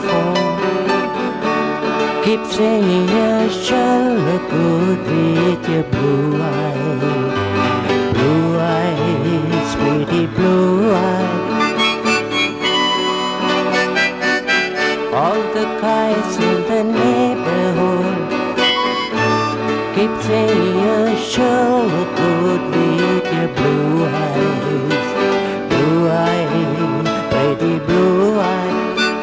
phone. Keep saying you shall look good with your blue eyes. Blue eyes, pretty blue eyes. All the guys in the neighborhood keep saying you sure look good with your blue eyes. Blue eyes, pretty blue eyes.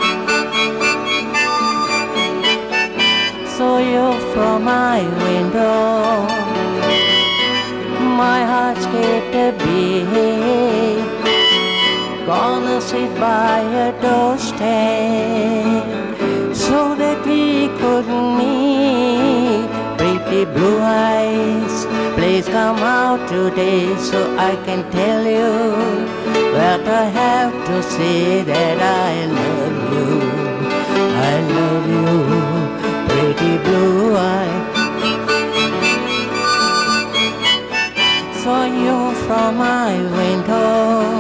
Saw you from my window, my heart skipped a beat. Gonna sit by your doorstep so that we could meet. Pretty blue eyes, please come out today so I can tell you what I have to say, that I love you. I love you, pretty blue eyes. Saw you from my window,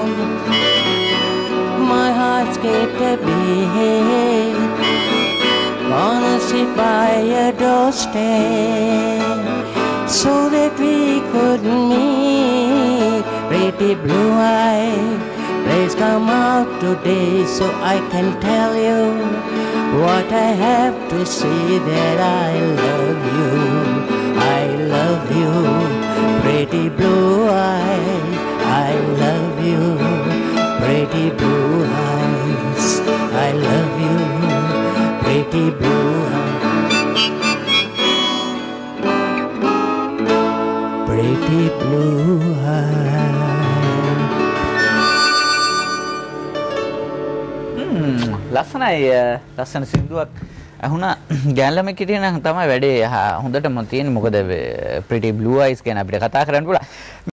my heart skipped a beat. Gonna sit by your doorstep so that we could meet. Pretty blue eyes, please come out today so I can tell you what I have to say, that I love you. I love you, pretty blue eyes. I love you, pretty blue eyes. I love you, pretty blue eyes. Pretty blue eyes. ලස්සන සින්දුවක් අහුණා. ගෑන්ලම කිටිය නම් තමයි වැඩේ හොඳටම තියෙන්නේ. මොකද pretty blue eyes කියන අපිට කතා කරන්න පුළුවන්.